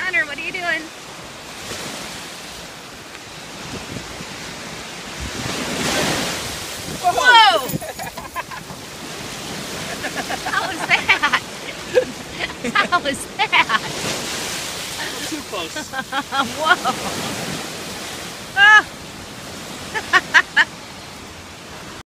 Connor, what are you doing? Whoa! How was that? How was that? Too close. Whoa! Ah!